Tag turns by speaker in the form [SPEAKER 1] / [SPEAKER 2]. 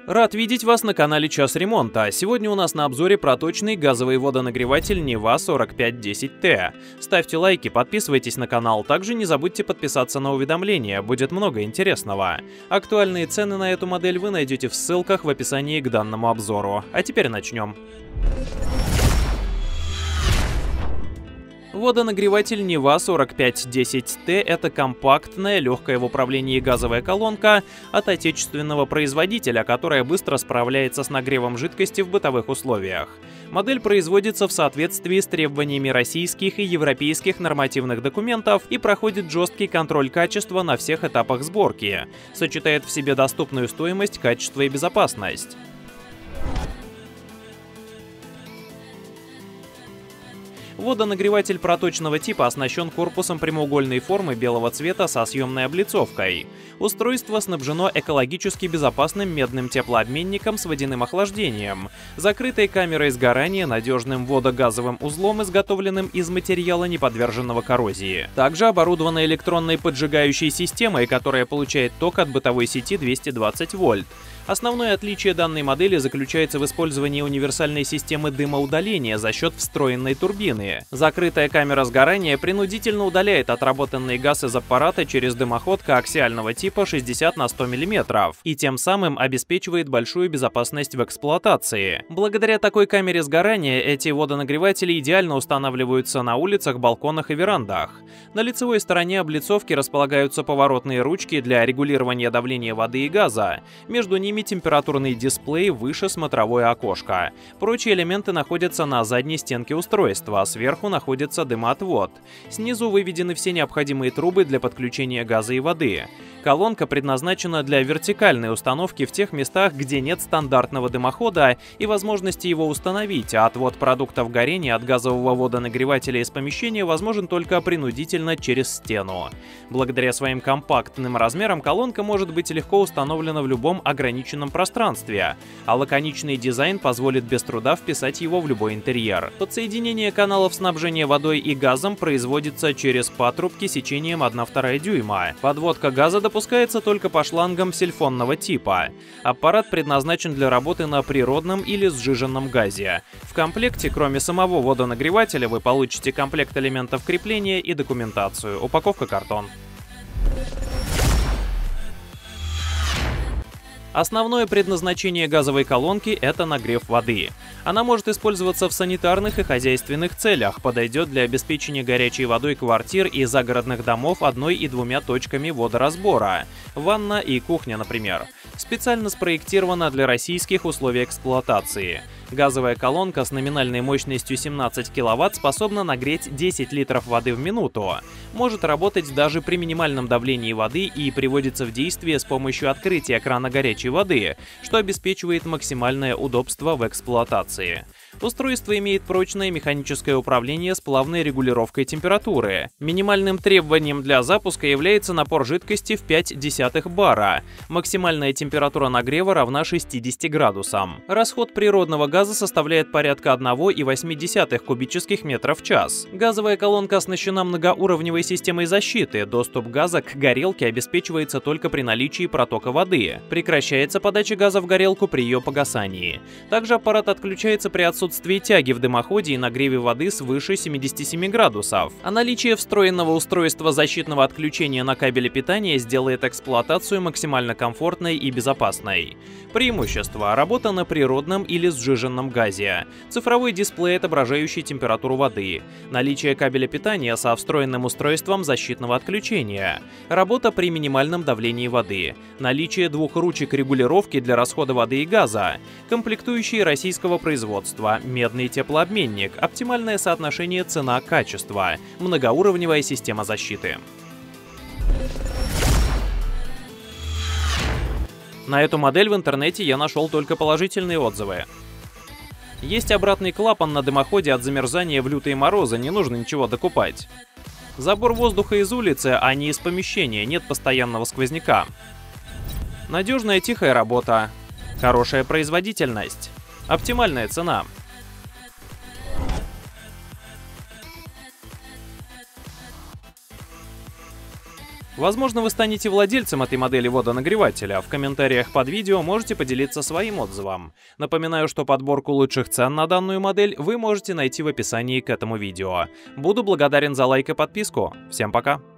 [SPEAKER 1] Рад видеть вас на канале Час Ремонта. Сегодня у нас на обзоре проточный газовый водонагреватель Neva 4510T. Ставьте лайки, подписывайтесь на канал. Также не забудьте подписаться на уведомления, будет много интересного. Актуальные цены на эту модель вы найдете в ссылках в описании к данному обзору. А теперь начнем. Водонагреватель Neva 4510T – это компактная, легкая в управлении газовая колонка от отечественного производителя, которая быстро справляется с нагревом жидкости в бытовых условиях. Модель производится в соответствии с требованиями российских и европейских нормативных документов и проходит жесткий контроль качества на всех этапах сборки. Сочетает в себе доступную стоимость, качество и безопасность. Водонагреватель проточного типа оснащен корпусом прямоугольной формы белого цвета со съемной облицовкой. Устройство снабжено экологически безопасным медным теплообменником с водяным охлаждением, закрытой камерой сгорания, надежным водогазовым узлом, изготовленным из материала, не подверженного коррозии. Также оборудовано электронной поджигающей системой, которая получает ток от бытовой сети 220 вольт. Основное отличие данной модели заключается в использовании универсальной системы дымоудаления за счет встроенной турбины. Закрытая камера сгорания принудительно удаляет отработанный газ из аппарата через дымоход коаксиального типа 60 на 100 мм и тем самым обеспечивает большую безопасность в эксплуатации. Благодаря такой камере сгорания эти водонагреватели идеально устанавливаются на улицах, балконах и верандах. На лицевой стороне облицовки располагаются поворотные ручки для регулирования давления воды и газа. Между ними температурный дисплей, выше смотровое окошко. Прочие элементы находятся на задней стенке устройства, а сверху находится дымоотвод. Снизу выведены все необходимые трубы для подключения газа и воды. Колонка предназначена для вертикальной установки в тех местах, где нет стандартного дымохода и возможности его установить, а отвод продуктов горения от газового водонагревателя из помещения возможен только принудительно через стену. Благодаря своим компактным размерам колонка может быть легко установлена в любом ограниченном пространстве, а лаконичный дизайн позволит без труда вписать его в любой интерьер. Подсоединение каналов снабжения водой и газом производится через патрубки сечением 1,2 дюйма. Подводка газа допускается только по шлангам сильфонного типа. Аппарат предназначен для работы на природном или сжиженном газе. В комплекте, кроме самого водонагревателя, вы получите комплект элементов крепления и документацию. Упаковка картон. Основное предназначение газовой колонки – это нагрев воды. Она может использоваться в санитарных и хозяйственных целях, подойдет для обеспечения горячей водой квартир и загородных домов одной и двумя точками водоразбора – ванна и кухня, например. Специально спроектирована для российских условий эксплуатации. Газовая колонка с номинальной мощностью 17 кВт способна нагреть 10 литров воды в минуту. Может работать даже при минимальном давлении воды и приводится в действие с помощью открытия крана горячей воды, что обеспечивает максимальное удобство в эксплуатации. Устройство имеет прочное механическое управление с плавной регулировкой температуры. Минимальным требованием для запуска является напор жидкости в 0,5 бара. Максимальная температура нагрева равна 60 градусам. Расход природного газа составляет порядка 1,8 кубических метров в час. Газовая колонка оснащена многоуровневой системой защиты. Доступ газа к горелке обеспечивается только при наличии протока воды. Прекращается подача газа в горелку при ее погасании. Также аппарат отключается при отсутствии тяги в дымоходе и нагреве воды свыше 77 градусов. А наличие встроенного устройства защитного отключения на кабеле питания сделает эксплуатацию максимально комфортной и безопасной. Преимущества: работа на природном или сжиженном газе, цифровой дисплей, отображающий температуру воды, наличие кабеля питания со встроенным устройством защитного отключения, работа при минимальном давлении воды, наличие двух ручек регулировки для расхода воды и газа, комплектующие российского производства, медный теплообменник, оптимальное соотношение цена-качество, многоуровневая система защиты. На эту модель в интернете я нашел только положительные отзывы. Есть обратный клапан на дымоходе от замерзания в лютые морозы, не нужно ничего докупать. Забор воздуха из улицы, а не из помещения, нет постоянного сквозняка. Надежная тихая работа. Хорошая производительность. Оптимальная цена. Возможно, вы станете владельцем этой модели водонагревателя. В комментариях под видео можете поделиться своим отзывом. Напоминаю, что подборку лучших цен на данную модель вы можете найти в описании к этому видео. Буду благодарен за лайк и подписку. Всем пока!